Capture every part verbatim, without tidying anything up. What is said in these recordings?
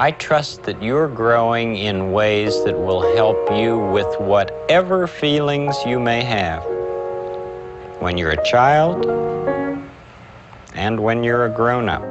I trust that you're growing in ways that will help you with whatever feelings you may have when you're a child and when you're a grown-up.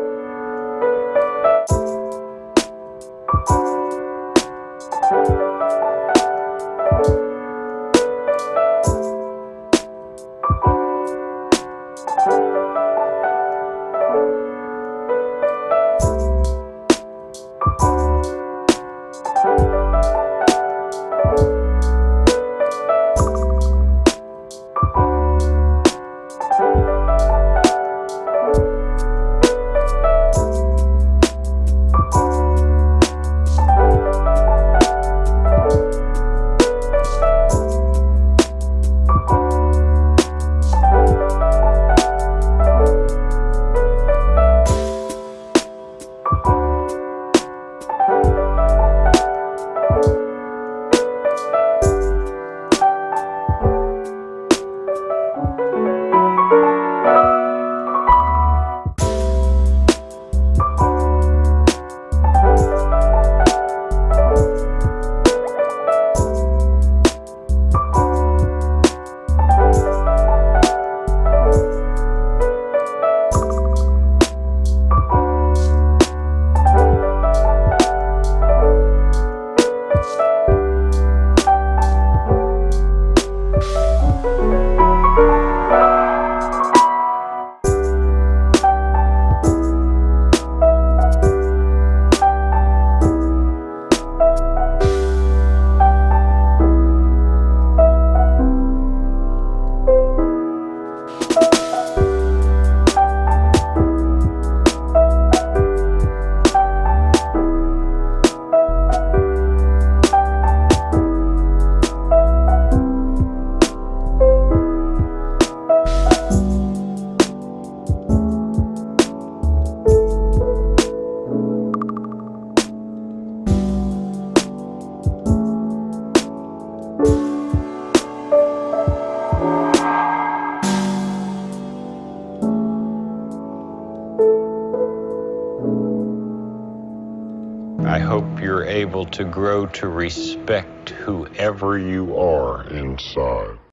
I hope you're able to grow to respect whoever you are inside.